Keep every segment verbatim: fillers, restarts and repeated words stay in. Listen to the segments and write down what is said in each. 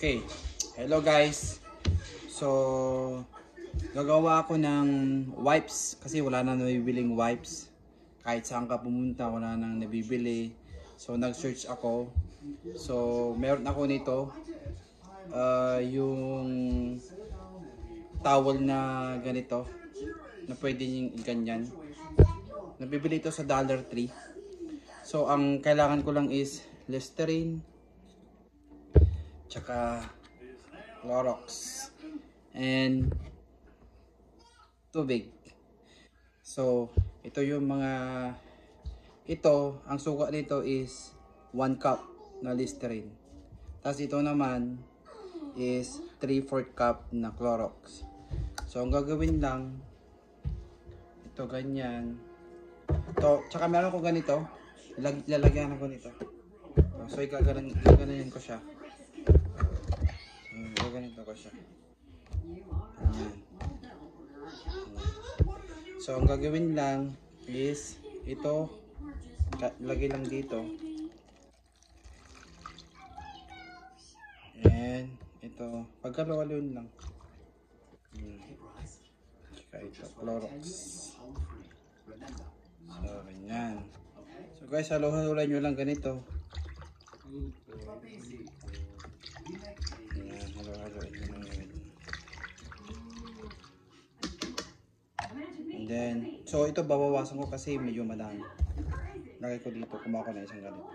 Okay, hello guys. So, gagawa ako ng wipes kasi wala na nabibiling wipes. Kahit saan ka pumunta, wala nang nabibili. So, nag-search ako. So, meron ako nito. Uh, yung towel na ganito na pwede yung ganyan. Nabibili ito sa Dollar Tree. So, ang kailangan ko lang is Listerine, tsaka Clorox, and tubig. So, ito yung mga, ito, ang suka nito is one cup na Listerine. Tapos ito naman is three fourths cup na Clorox. So, ang gagawin lang, ito ganyan. Ito, tsaka meron ko ganito, lalagyan ako nito. So, igaganan, igaganan ko siya. So, ganito ko siya. Ayan. So, ang gagawin lang is ito, lagay lang dito. And ito, pagkalo-alon lang. Tsaka ito, Clorox. So, ganyan. So, guys, halo-halolan nyo lang ganito. Ayan, halo-haloin nyo lang ganito. And then, so ito babawasan ko kasi medyo madami. Lagay ko dito, kumuha ko na isang ganito.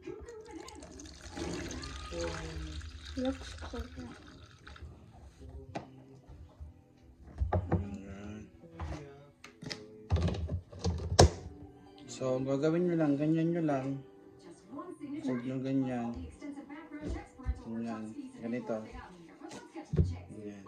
Looks cool. So, ang gagawin nyo lang, ganyan nyo lang. Huwag nyo ganyan. Ganyan. Ganito. Ganyan.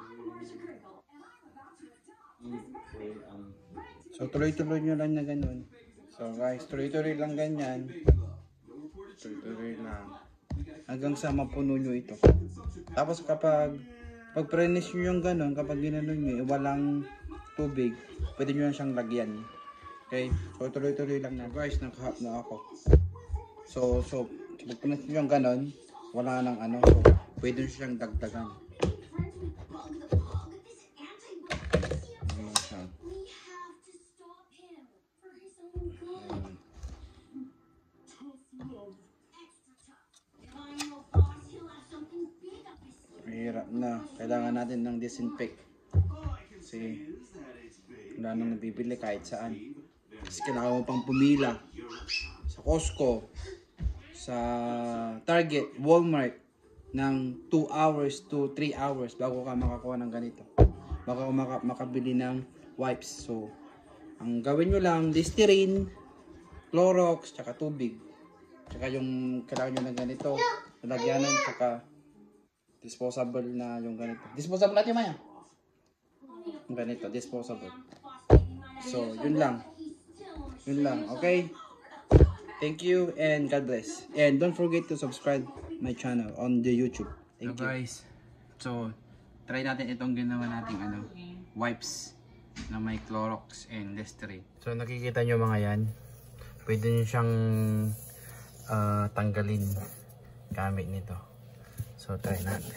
So, tuloy-tuloy nyo lang na ganun. So, guys, tuloy-tuloy lang ganyan. Tuloy-tuloy lang. Hanggang sa mapuno nyo ito. Tapos kapag pag-prenis nyo yung ganun, kapag ginanon nyo, walang tubig, pwede nyo na siyang lagyan. Okay? So, tuloy-tuloy lang na. Guys, nakahap na ako. So, so, pag-prenis nyo yung ganun, wala nang ano. So, pwede nyo siyang dagdagan. Mahirap na. Kailangan natin ng disinfect. Kasi wala nang nabibili kahit saan. Kasi kailangan mo pang pumila sa Costco, sa Target, Walmart ng two hours to three hours bago ka makakuha ng ganito. Bago ka maka makabili ng wipes. So, ang gawin nyo lang, Listerine, Clorox, tsaka tubig. Tsaka yung kailangan nyo ng ganito, lalagyanan, tsaka disposable na yung ganito. Disposable natin maya. Yung ganito, disposable. So, yun lang. Yun lang, okay? Thank you and God bless. And don't forget to subscribe my channel on the YouTube. Thank you. Guys, so, try natin itong ginawa nating ano, wipes na may Clorox and Listerine. So, nakikita nyo mga yan. Pwede nyo siyang uh, tanggalin gamit nito. So, try natin.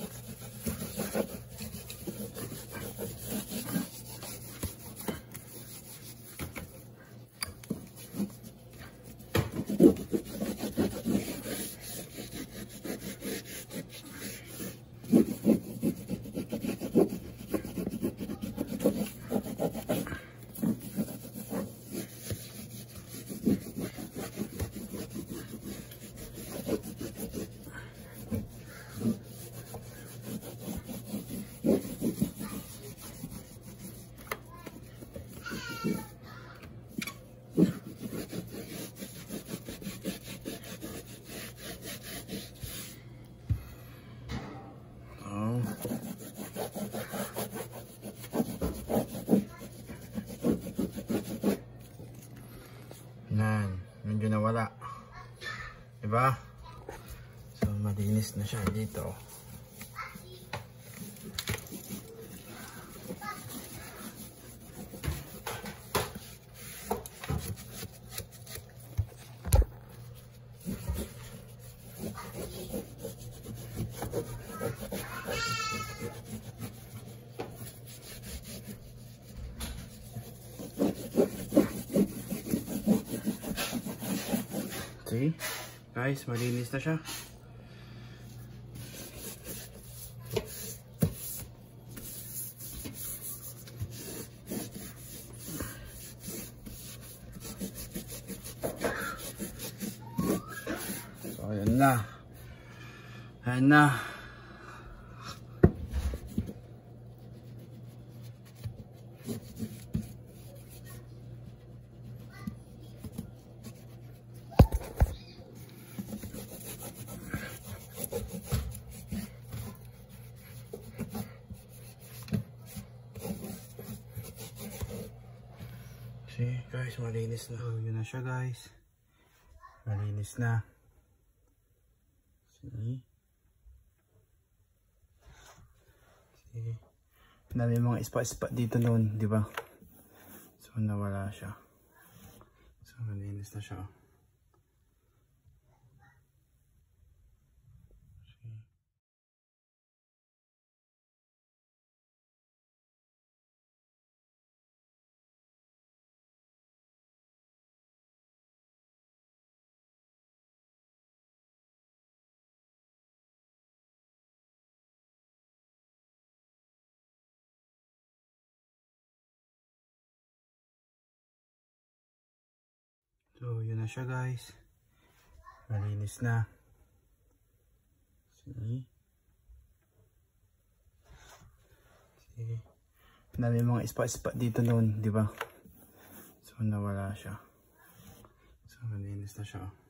Yan, medyo nawala. Diba? So, malinis na siya dito. See? Guys, malinis na siya. So, ayan na. Ayan na. See, guys, malinis na. So, yun na siya, guys. Malinis na. See? See? Dami mga ispa-ispa dito noon, di ba? So, nawala siya. So, malinis na siya. So, yun na siya, guys. Malinis na. See? See? Dami mga ispa-ispa dito noon, di ba? So, nawala siya. So, malinis na siya.